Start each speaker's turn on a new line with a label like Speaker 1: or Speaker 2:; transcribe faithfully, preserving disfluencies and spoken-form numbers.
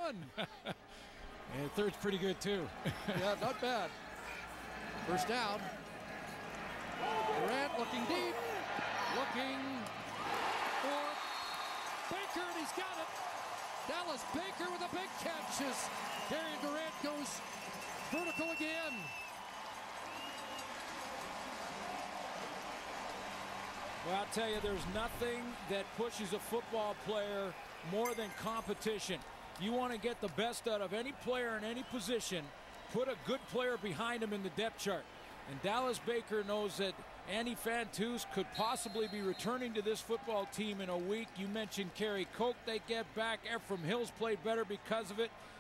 Speaker 1: one.
Speaker 2: And third's pretty good, too.
Speaker 1: Yeah, not bad. First down. Durant looking deep. Looking for Baker, and he's got it. Dallas Baker with a big catch as Darian Durant goes vertical again.
Speaker 3: Well, I'll tell you, there's nothing that pushes a football player more than competition. You want to get the best out of any player in any position, put a good player behind him in the depth chart. And Dallas Baker knows that Andy Fantuz could possibly be returning to this football team in a week. You mentioned Kerry Coke, they get back. Ephraim Hill's played better because of it.